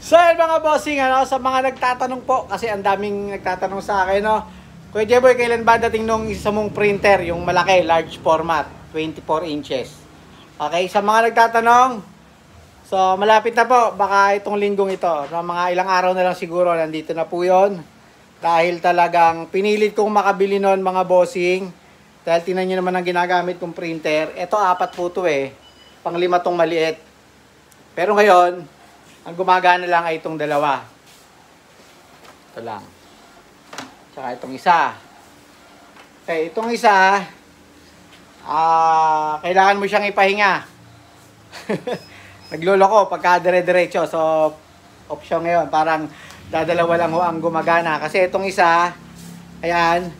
So yun mga bossing, sa mga nagtatanong po, kasi ang daming nagtatanong sa akin, Kuya Jeboy, kailan ba dating nung isa mong printer, yung malaki, large format, 24 inches? Okay, sa mga nagtatanong, so malapit na po, baka itong linggong ito, mga ilang araw na lang siguro, nandito na po yun. Dahil talagang pinilit kong makabili nun mga bossing, dahil tinan nyo naman ang ginagamit kong printer. Ito 4 po ito pang 5 tong maliit. Pero ngayon, ang gumagana lang ay itong dalawa. Ito lang. Tsaka itong isa. Okay, itong isa, kailangan mo siyang ipahinga. Nagloloko pagka dire-diretso. So, option ngayon, parang dadalawa lang ho ang gumagana. Kasi itong isa, ayan,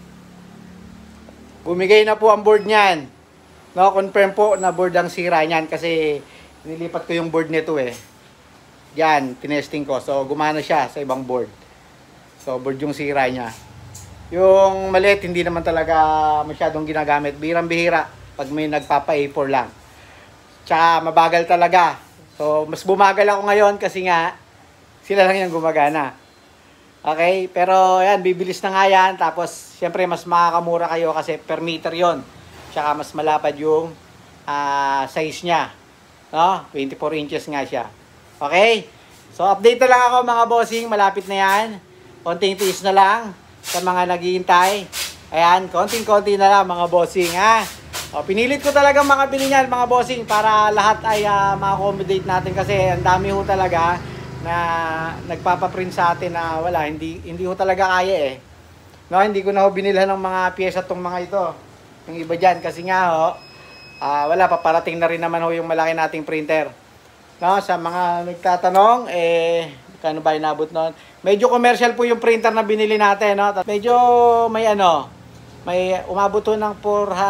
bumigay na po ang board niyan. No, confirm po na board ang sira niyan kasi nilipat ko yung board nito Yan, tinesting ko. So, gumana siya sa ibang board. So, board yung sira niya. Yung maliit, hindi naman talaga masyadong ginagamit. Bihirang-bihira pag may nagpapa-A4 lang. Tsaka, mabagal talaga. So, mas bumagal ako ngayon kasi nga, sila lang yung gumagana. Okay? Pero, yan, bibilis na nga yan. Tapos, syempre, mas makakamura kayo kasi per meter yon. Tsaka, mas malapad yung size niya. No? 24 inches nga siya. Okay? So, update na lang ako mga bossing. Malapit na yan. Konting tiis na lang sa mga naghihintay. Ayan, konting-konti na lang mga bossing, O, pinilit ko talaga mga bili niyan mga bossing para lahat ay ma-accommodate natin kasi ang dami ho talaga na nagpapaprint sa atin na wala, hindi ho talaga kaya No, hindi ko na ho binilhan ng mga pyesa tong mga ito. Yung iba dyan kasi nga wala, paparating na rin naman ho yung malaki nating printer. No, sa mga nagtatanong, kano ba inabot nun? Medyo commercial po yung printer na binili natin, no? Medyo may may umabot to ng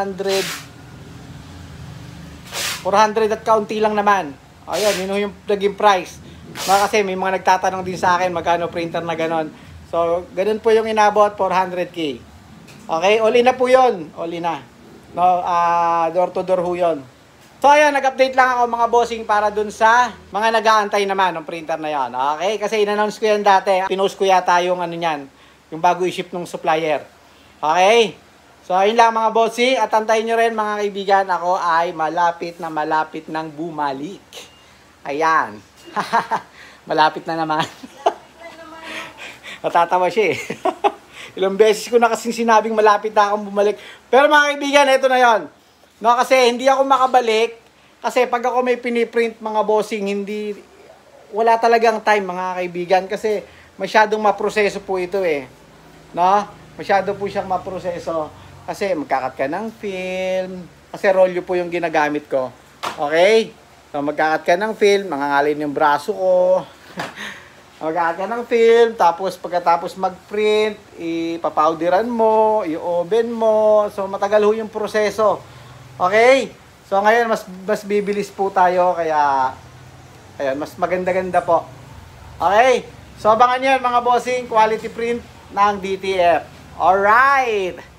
400 at kaunti lang naman. Ayun, yun yung naging price. Kasi may mga nagtatanong din sa akin magkano printer na ganon. So, ganun po yung inabot, 400k. Okay, all in na po yun. All in na. No, door to door ho yun. So ayan, nag-update lang ako mga bossing para dun sa mga nag-aantay naman ng printer na yan. Okay? Kasi in-announce ko yan dati. Pinost ko yata yung niyan, yung bago i-ship ng supplier. Okay? So ayun lang mga bossing. At antayin nyo rin mga kaibigan, ako ay malapit ng bumalik. Ayan. Malapit na naman. Natatawa siya Ilang beses ko na kasing sinabing malapit na akong bumalik. Pero mga kaibigan, ito na yon. No, kasi hindi ako makabalik kasi pag ako may piniprint mga bossing, wala talagang time mga kaibigan kasi masyadong maproseso po ito No? Masyado po siyang maproseso kasi magkakat ka ng film, kasi rolyo po yung ginagamit ko. Okay? So magkakat ka ng film, mangangalin yung braso ko. Magkakat ka ng film, tapos pagkatapos mag-print, ipapowderan mo, i-oven mo. So matagal ho yung proseso. Okay? So ngayon mas bibilis po tayo kaya ayun, mas maganda-ganda po. Okay? So abangan niyo mga bossing, quality print ng DTF. Alright!